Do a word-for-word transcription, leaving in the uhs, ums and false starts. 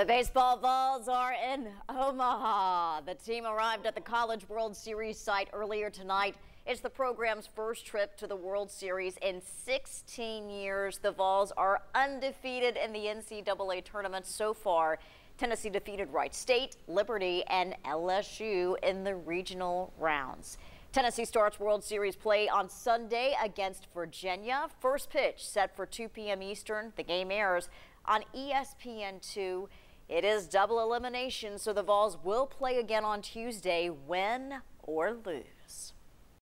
The baseball Vols are in Omaha. The team arrived at the College World Series site earlier tonight. It's the program's first trip to the World Series in sixteen years. The Vols are undefeated in the N C double A tournament so far. Tennessee defeated Wright State, Liberty, and L S U in the regional rounds. Tennessee starts World Series play on Sunday against Virginia. First pitch set for two p m Eastern. The game airs on E S P N two. It is double elimination, so the Vols will play again on Tuesday, win or lose.